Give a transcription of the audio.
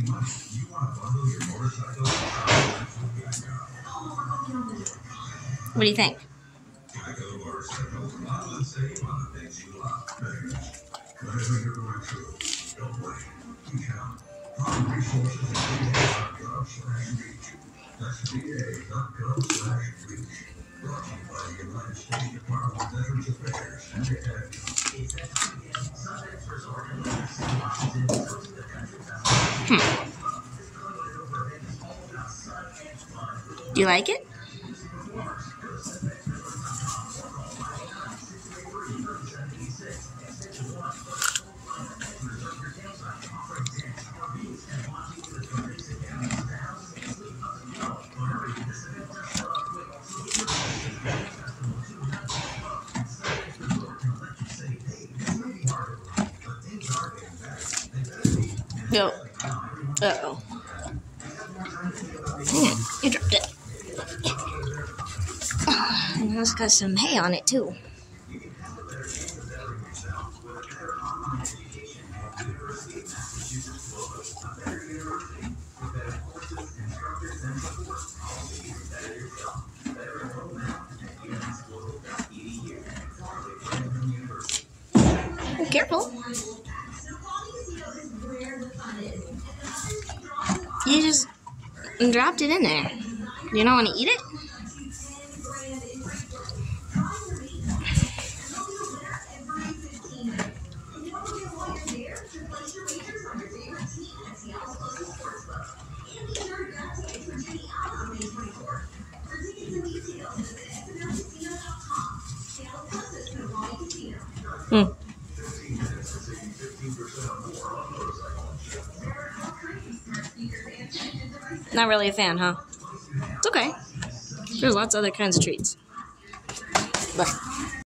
What do you think? Do you like it? No. Uh-oh. You dropped it. And it's got some hay on it, too. Careful. You just dropped it in there. You don't want to eat it? Not really a fan, huh? It's okay. There's lots of other kinds of treats. Bye.